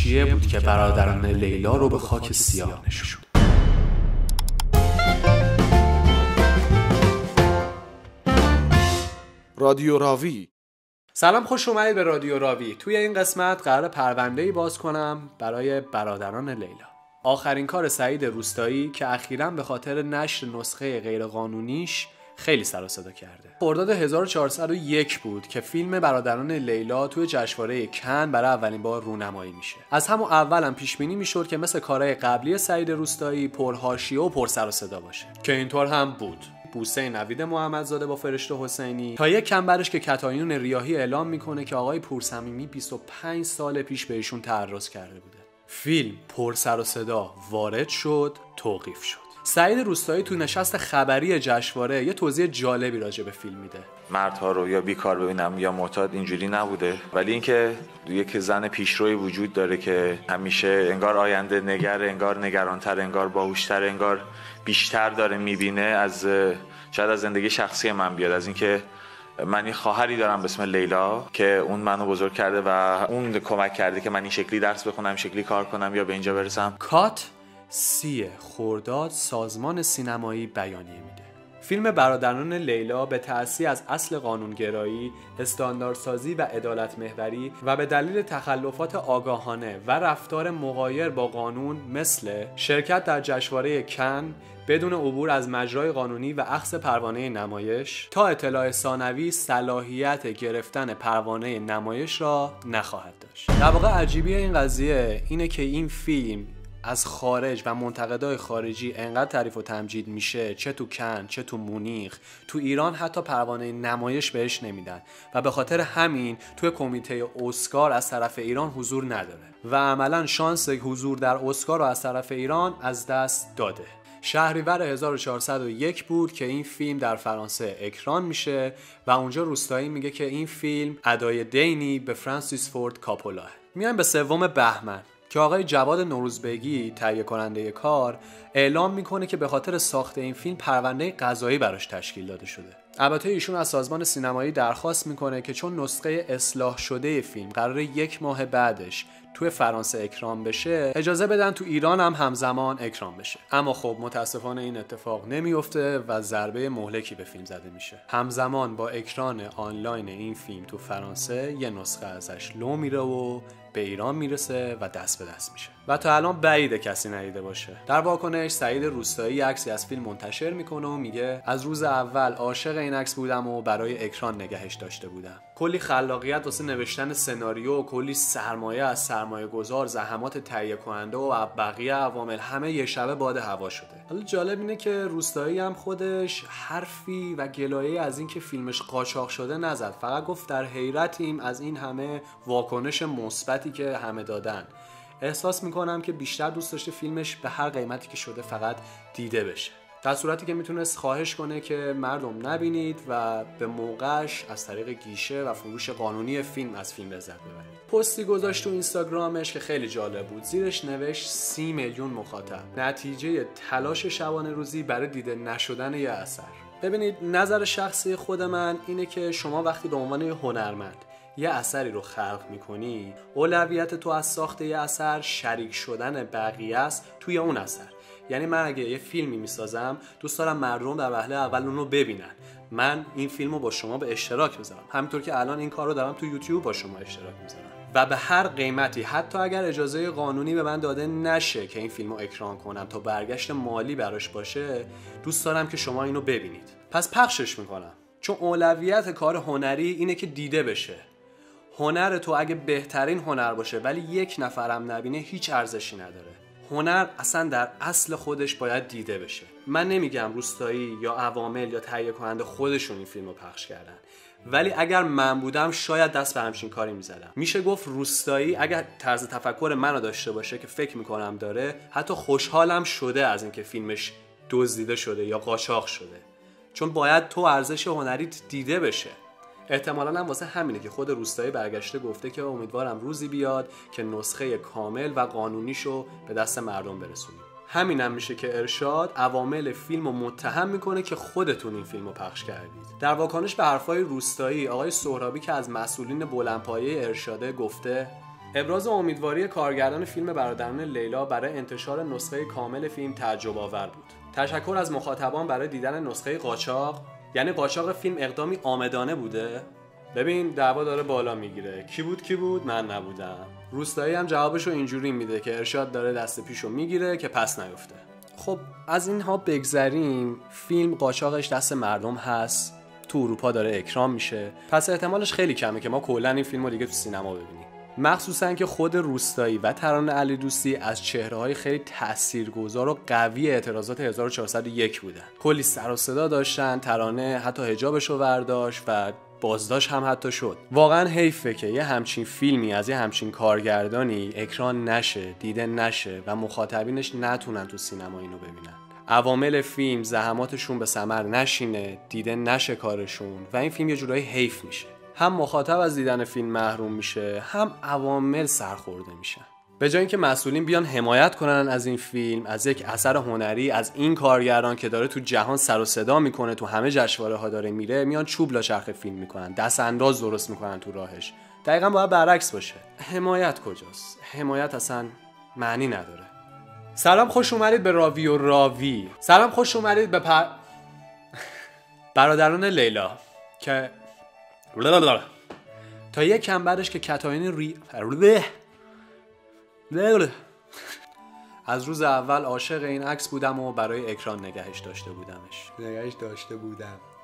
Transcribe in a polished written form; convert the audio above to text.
حاشیه بود که برادران لیلا رو به خاک سیاه نشوند. رادیو راوی. سلام، خوش اومدید به رادیو راوی. توی این قسمت قرار پرونده‌ای باز کنم برای برادران لیلا. آخرین کار سعید روستایی که اخیراً به خاطر نشر نسخه غیرقانونیش خیلی سر و صدا کرده. خرداد 1401 بود که فیلم برادران لیلا توی جشنواره کن برای اولین بار رونمایی میشه. از همون اولم پیش بینی میشد که مثل کارهای قبلی سعید روستایی پرحاشیه و پر سر و صدا باشه، که اینطور هم بود. بوسه نوید محمدزاده با فرشته حسینی تا یک کم بعدش که کتایون ریاحی اعلام میکنه که آقای پورصمیمی 25 سال پیش بهشون تعرض کرده بوده. فیلم پر سر و صدا وارد شد، توقیف شد. سعید روستایی تو نشست خبری جشنواره یه توضیح جالبی راجع به فیلم میده. مردها رو یا بیکار ببینم یا معتاد اینجوری نبوده، ولی اینکه یک زن پیشروی وجود داره که همیشه انگار آینده نگر، انگار نگرانتر، انگار باهوشتر، انگار بیشتر داره میبینه. از شاید از زندگی شخصی من بیاد، از اینکه من یه خواهری دارم به اسم لیلا که اون منو بزرگ کرده و اون کمک کرده که من این شکلی درس بخونم، این شکلی کار کنم یا به اینجا برسم. کات 30 خرداد سازمان سینمایی بیانیه میده. فیلم برادران لیلا به تأثیر از اصل قانونگرایی، استانداردسازی و عدالت محوری و به دلیل تخلفات آگاهانه و رفتار مغایر با قانون مثل شرکت در جشنواره کن بدون عبور از مجرای قانونی و اخذ پروانه نمایش تا اطلاع ثانوی صلاحیت گرفتن پروانه نمایش را نخواهد داشت. در واقع عجیبی این قضیه اینه که این فیلم از خارج و منتقدای خارجی انقدر تعریف و تمجید میشه، چه تو کن چه تو مونیخ، تو ایران حتی پروانه نمایش بهش نمیدن و به خاطر همین توی کمیته اسکار از طرف ایران حضور نداره و عملا شانس حضور در اسکار رو از طرف ایران از دست داده. شهریور 1401 بود که این فیلم در فرانسه اکران میشه و اونجا روستایی میگه که این فیلم ادای دینی به فرانسیس فورد کاپولا. میایم به 3 بهمن که آقای جواد نوروزبگی تهیه کننده کار اعلام میکنه که به خاطر ساخت این فیلم پرونده قضایی براش تشکیل داده شده. البته ایشون از سازمان سینمایی درخواست میکنه که چون نسخه اصلاح شده فیلم قراره 1 ماه بعدش توی فرانسه اکران بشه، اجازه بدن تو ایران هم همزمان اکران بشه. اما خب متاسفانه این اتفاق نمیفته و ضربه مهلکی به فیلم زده میشه. همزمان با اکران آنلاین این فیلم تو فرانسه یه نسخه ازش لو میره و به ایران میرسه و دست به دست میشه و تا الان بعیده کسی ندیده باشه. در واکنش سعید روستایی عکسی از فیلم منتشر میکنه و میگه از روز اول عاشق این عکس بودم و برای اکران نگهش داشته بودم. کلی خلاقیت واسه نوشتن سناریو و کلی سرمایه از سرمایه‌گذار، زحمات تهیه کننده و بقیه عوامل همه یه شبه باد هوا شده. حالا جالب اینه که روستایی هم خودش حرفی و گلایه‌ای از این که فیلمش قاچاق شده نزد، فقط گفت در حیرتیم از این همه واکنش مثبتی که همه دادن. احساس میکنم که بیشتر دوست داشته فیلمش به هر قیمتی که شده فقط دیده بشه، در صورتی که میتونست خواهش کنه که مردم نبینید و به موقعش از طریق گیشه و فروش قانونی فیلم از فیلم لذت ببرید. پستی گذاشت تو اینستاگرامش که خیلی جالب بود. زیرش نوشت 30 میلیون مخاطب، نتیجه تلاش شبانه روزی برای دیده نشدن یه اثر. ببینید، نظر شخصی خود من اینه که شما وقتی به عنوان هنرمند یه اثری رو خلق میکنی، اولویت تو از ساخت یه اثر شریک شدن بقیه است توی اون اثر. یعنی من اگه یه فیلمی میسازم دوست دارم مردم در وهله اول اون رو ببینن، من این فیلم رو با شما به اشتراک میذارم، همینطور که الان این کار رو دارم تو یوتیوب با شما اشتراک میذارم و به هر قیمتی، حتی اگر اجازه قانونی به من داده نشه که این فیلم رو اکران کنم تا برگشت مالی براش باشه، دوست دارم که شما اینو ببینید. پس پخشش میکنم، چون اولویت کار هنری اینه که دیده بشه. هنر تو اگه بهترین هنر باشه ولی 1 نفرم نبینه هیچ ارزشی نداره. هنر اصلا در اصل خودش باید دیده بشه. من نمیگم روستایی یا عوامل یا تهیه کننده خودشون این فیلم رو پخش کردن، ولی اگر من بودم شاید دست به همچین کاری میزدم. میشه گفت روستایی اگر طرز تفکر منو داشته باشه که فکر میکنم داره، حتی خوشحالم شده از اینکه فیلمش دزدیده شده یا قاچاق شده، چون باید تو ارزش هنریت دیده بشه. احتمالاً هم واسه همینه که خود روستایی برگشته گفته که امیدوارم روزی بیاد که نسخه کامل و قانونیشو به دست مردم برسونیم. همینم میشه که ارشاد عوامل فیلمو متهم میکنه که خودتون این فیلمو پخش کردید. در واکنش به حرفای روستایی، آقای سهرابی که از مسئولین بلندپایه ارشاده گفته ابراز امیدواری کارگردان فیلم برادران لیلا برای انتشار نسخه کامل فیلم تعجب آور بود. تشکر از مخاطبان برای دیدن نسخه قاچاق. یعنی قاچاق فیلم اقدامی عامدانه بوده؟ ببین دعوا داره بالا میگیره. کی بود؟ من نبودم. روستایی هم جوابشو اینجوری میده که ارشاد داره دست پیشو میگیره که پس نیفته. خب از اینها بگذریم، فیلم قاچاقش دست مردم هست، تو اروپا داره اکرام میشه، پس احتمالش خیلی کمه که ما کلا این فیلمو دیگه تو سینما ببینیم. مخصوصا که خود روستایی و ترانه علی دوستی از چهره‌های خیلی تاثیرگذار و قوی اعتراضات 1401 بودن. کلی سر و صدا داشتن، ترانه حتی حجابشو برداشت و بازداشت هم حتی شد. واقعا حیفه که یه همچین فیلمی از یه همچین کارگردانی اکران نشه، دیده نشه و مخاطبینش نتونن تو سینما اینو ببینن. عوامل فیلم زحماتشون به ثمر نشینه، دیده نشه کارشون و این فیلم یه جورایی حیف میشه. هم مخاطب از دیدن فیلم محروم میشه، هم عوامل سرخورده میشن. به جای اینکه مسئولین بیان حمایت کنن از این فیلم، از یک اثر هنری، از این کارگردان که داره تو جهان سر و صدا میکنه، تو همه جشنواره ها داره میره، میان چوب لاچرخه فیلم میکنن، دست انداز درست میکنن تو راهش. دقیقاً باید برعکس باشه. حمایت کجاست؟ حمایت اصلا معنی نداره. سلام، خوش اومدید به راوی و راوی. سلام، خوش اومدید به برادران لیلا که تا یک کم بعدش که کتاین از روز اول عاشق این عکس بودم و برای اکران نگهش داشته بودم.